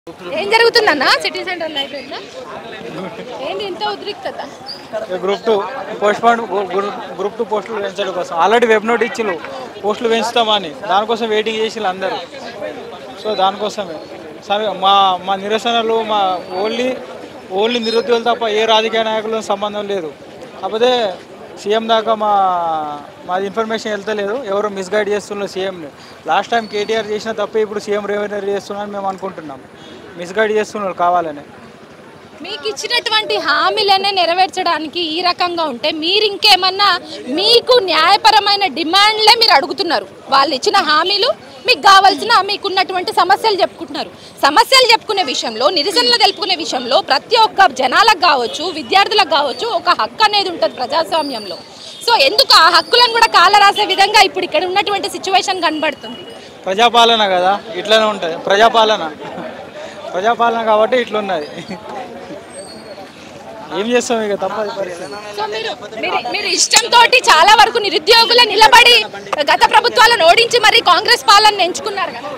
ఏం జరుగుతుందన్న city centre లైబ్రరీలో? ఏంటి ఇంత ఉద్రిక్తత? గ్రూప్ 2 పోస్టులు పెంచడం కోసం ఆల్రెడీ వెబ్ నోట్ ఇచ్చిలు పోస్టులు పెంచుతామని, దానికోసం వెయిటింగ్ చేసి అందరూ. సో దానికోసమే సరే మా నిరసనలు ఓన్లీ నిరుద్యోగులు తప్ప ఏ రాజకీయ నాయకులకు సంబంధం లేదు. కాకపోతే సీఎం దాకా మాది ఇన్ఫర్మేషన్ వెళ్తలేదు, ఎవరు మిస్గైడ్ చేస్తున్నారు సీఎంని. లాస్ట్ టైం కేటీఆర్ చేసిన తప్పే ఇప్పుడు సీఎం రేవంత్ రెడ్డి చేస్తున్నారని మేము అనుకుంటున్నాం. మిస్గైడ్ చేస్తున్నారు కావాలని. మీకు ఇచ్చినటువంటి హామీలనే నెరవేర్చడానికి ఈ రకంగా ఉంటే మీరు ఇంకేమన్నా మీకు న్యాయపరమైన డిమాండ్లే మీరు అడుగుతున్నారు. వాళ్ళు ఇచ్చిన హామీలు మీకు కావాల్సిన మీకున్నటువంటి సమస్యలు చెప్పుకుంటున్నారు. సమస్యలు చెప్పుకునే విషయంలో, నిరసనలు తెలుపుకునే విషయంలో ప్రతి ఒక్క జనాలకు కావచ్చు, విద్యార్థులకు కావచ్చు ఒక హక్కు అనేది ఉంటుంది ప్రజాస్వామ్యంలో. సో ఎందుకు ఆ హక్కులను కూడా కాలరాసే విధంగా ఇప్పుడు ఇక్కడ ఉన్నటువంటి సిచ్యువేషన్ కనబడుతుంది? ప్రజాపాలన కదా, ఇట్లనే ఉంటుంది. ప్రజాపాలన కాబట్టి ఇట్లున్నది. ఏం చేస్తాం ఇక, తప్పదు పరిస్థితి. సో మీరు ఇష్టంతో చాలా వరకు నిరుద్యోగులు నిలబడి గత ప్రభుత్వాలను ఓడించి మరి కాంగ్రెస్ పాలన ఎంచుకున్నారు కదా.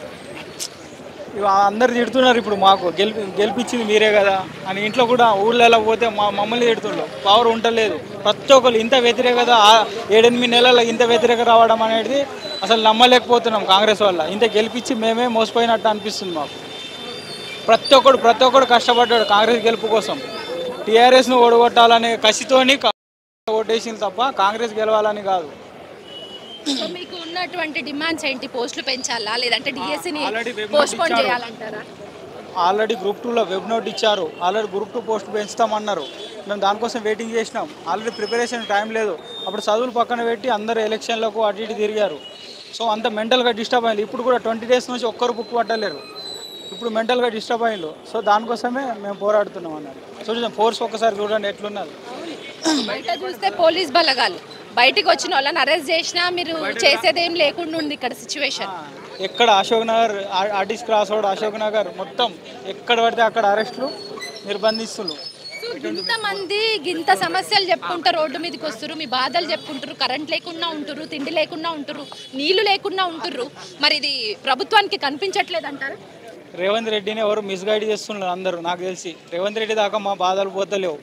అందరు తిడుతున్నారు ఇప్పుడు, మాకు గెలిపించింది మీరే కదా అని. ఇంట్లో కూడా ఊళ్ళో పోతే మమ్మల్ని తిడుతుండ్రు, పవర్ ఉండలేదు. ప్రతి ఒక్కరు ఇంత వ్యతిరేకత 7-8 నెలల ఇంత వ్యతిరేక రావడం అనేది అసలు నమ్మలేకపోతున్నాం. కాంగ్రెస్ వల్ల ఇంత గెలిపించి మేమే మోసపోయినట్టు అనిపిస్తుంది మాకు. ప్రతి ఒక్కడు కష్టపడ్డాడు కాంగ్రెస్ గెలుపు కోసం. టీఆర్ఎస్ను ఓడగొట్టాలనే కసితోని ఓటేసింది తప్ప కాంగ్రెస్ గెలవాలని కాదు. సో మీకు ఉన్నటువంటి డిమాండ్స్ ఏంటి? పోస్టులు పెంచాలా, లేదంటే డిఎస్సిని పోస్ట్పోన్ చేయాలంటారా? ఆల్రెడీ గ్రూప్ 2లో వెబ్ నోట్ ఇచ్చారు. ఆల్రెడీ గ్రూప్ 2 పోస్ట్ పెంచుతామన్నారు. మేము దానికోసం వెయిటింగ్ చేసినాం. ఆల్రెడీ ప్రిపరేషన్ టైం లేదు. అప్పుడు చదువులు పక్కన పెట్టి అందరు ఎలక్షన్లకు అటు ఇటు తిరిగారు. సో అంత మెంటల్గా డిస్టర్బ్ అయింది. ఇప్పుడు కూడా 20 డేస్ నుంచి ఒక్కరు బుక్ పట్టలేరు. ఇప్పుడు మెంటల్గా డిస్టర్బ్ అయ్యారు. సో దానికోసమే మేము పోరాడుతున్నాం అన్నారు. చూడండి ఫోర్స్ ఒక్కసారి చూడండి ఎట్లున్నది. బయట చూస్తే పోలీస్ బలగాలు, బయటికి వచ్చిన వాళ్ళని అరెస్ట్ చేసినా మీరు చేసేదేం లేకుండా ఉంది ఇక్కడ సిచ్యువేషన్. ఎక్కడ Ashok Nagar, RTC cross road, Ashok Nagar మొత్తం ఎక్కడ పడితే అక్కడ అరెస్టులు, నిర్బంధిస్తున్నారు. ఇంతమంది ఇంత సమస్యలు చెప్పుకుంటారు, రోడ్డు మీదకి వస్తారు, మీ బాధలు చెప్పుకుంటారు. కరెంట్ లేకుండా ఉంటారు, తిండి లేకుండా ఉంటారు, నీళ్లు లేకుండా ఉంటారు. మరి ఇది ప్రభుత్వానికి కనిపించట్లేదు అంటారు? రేవంత్ రెడ్డిని ఎవరు మిస్గైడ్ చేస్తున్నారు అందరూ. నాకు తెలిసి రేవంత్ రెడ్డి దాకా మా బాధలు పోతలేవు.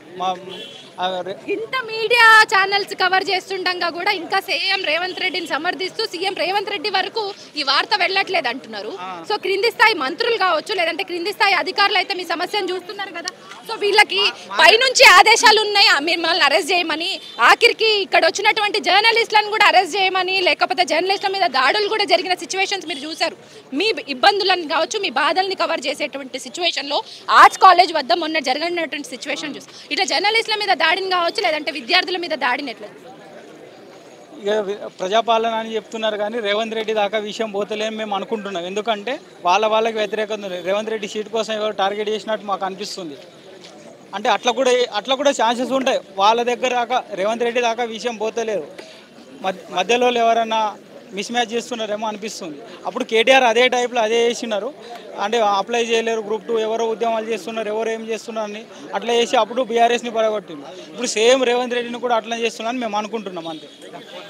ఇంత మీడియా ఛానల్స్ కవర్ చేస్తుండగా కూడా ఇంకా సీఎం రేవంత్ రెడ్డిని సమర్థిస్తూ సీఎం రేవంత్ రెడ్డి వరకు ఈ వార్త వెళ్ళట్లేదు అంటున్నారు. సో క్రింది స్థాయి మంత్రులు కావచ్చు, లేదంటే క్రింది స్థాయి అధికారులు అయితే మీ సమస్యను చూస్తున్నారు కదా. సో వీళ్ళకి పైనుంచి ఆదేశాలు ఉన్నాయి మిమ్మల్ని అరెస్ట్ చేయమని, ఆఖరికి ఇక్కడ వచ్చినటువంటి జర్నలిస్టులను కూడా అరెస్ట్ చేయమని, లేకపోతే జర్నలిస్టుల మీద దాడులు కూడా జరిగిన సిచ్యువేషన్స్ మీరు చూశారు. మీ ఇబ్బందులను కావచ్చు, మీ బాధల్ని కవర్ చేసేటువంటి సిచ్యువేషన్లో ఆర్ట్స్ కాలేజ్ వద్ద మొన్న జరిగినటువంటి సిచ్యువేషన్ చూసి ఇట్లా జర్నలిస్టుల మీద దాడిని కావచ్చు, లేదంటే విద్యార్థుల మీద దాడిని ఎట్లా? ఇక ప్రజాపాలన అని చెప్తున్నారు కానీ రేవంత్ రెడ్డి దాకా విషయం పోతలేని మేము అనుకుంటున్నాం. ఎందుకంటే వాళ్ళకి వ్యతిరేకత ఉంది. రేవంత్ రెడ్డి సీట్ కోసం ఎవరు టార్గెట్ చేసినట్టు మాకు అనిపిస్తుంది. అంటే అట్లా కూడా ఛాన్సెస్ ఉంటాయి. వాళ్ళ దగ్గర దాకా రేవంత్ రెడ్డి దాకా విషయం పోతలేదు. మధ్యలో ఎవరన్నా మిస్ మ్యాచ్ చేస్తున్నారేమో అనిపిస్తుంది. అప్పుడు కేటీఆర్ అదే టైప్లో అదే చేసినారు. అంటే అప్లై చేయలేరు గ్రూప్ 2, ఎవరో ఉద్యమాలు చేస్తున్నారు, ఎవరు ఏం చేస్తున్నారు అని అట్లా చేసి అప్పుడు బీఆర్ఎస్ని పడగొట్టింది. ఇప్పుడు సేమ్ రేవంత్ రెడ్డిని కూడా అట్లా చేస్తున్నారని మేము అనుకుంటున్నాం అంతే.